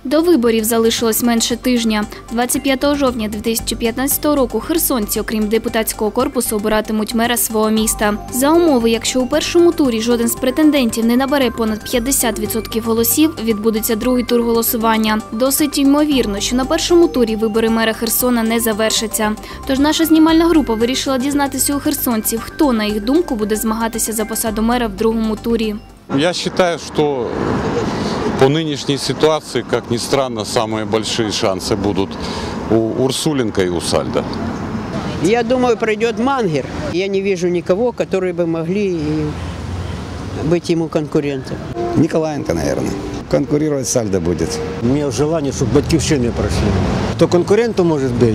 До виборів залишилось менше тижня. 25 жовтня 2015 року херсонці, окрім депутатського корпусу, обиратимуть мера свого міста. За умови, якщо у першому турі жоден з претендентів не набере понад 50% голосів, відбудеться другий тур голосування. Досить ймовірно, що на першому турі вибори мера Херсона не завершаться. Тож наша знімальна група вирішила дізнатися у херсонців, хто, на їх думку, буде змагатися за посаду мера в другому турі. Я считаю, что по нынешней ситуации, как ни странно, самые большие шансы будут у Урсуленко и у Сальдо. Я думаю, пройдет Мангер. Я не вижу никого, которые бы могли быть ему конкурентом. Николаенко, наверное. Конкурировать Сальдо будет. У меня желание, чтобы батьківщини прошли. Кто конкурентом может быть?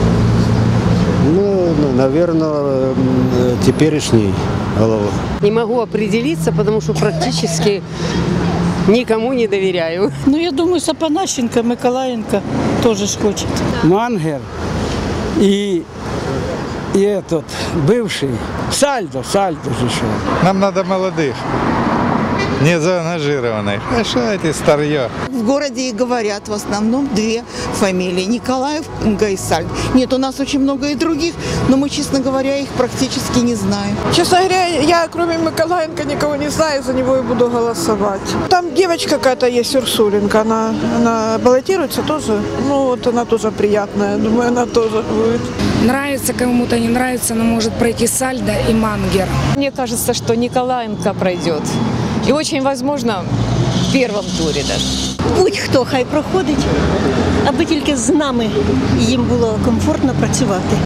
Ну, наверное, теперешний голова. Не могу определиться, потому что практически никому не доверяю. Ну, я думаю, Сапанащенко, Миколаенко тоже ж хочет. Мангер и этот бывший Сальдо же еще. Нам надо молодых, не заангажированных. А что эти старье? В городе и говорят в основном две фамилии – Николаенко и Сальдо. Нет, у нас очень много и других, но мы, честно говоря, их практически не знаем. Честно говоря, я кроме Миколаенко никого не знаю, за него и буду голосовать. Там девочка какая-то есть, Урсуленко, она баллотируется тоже. Ну вот она тоже приятная, думаю, она тоже будет. Нравится кому-то, не нравится, но может пройти Сальдо и Мангер. Мне кажется, что Николаенко пройдет. И очень возможно в первом туре даже. Будь-хто хай проходить, аби тільки з нами їм було комфортно працювати.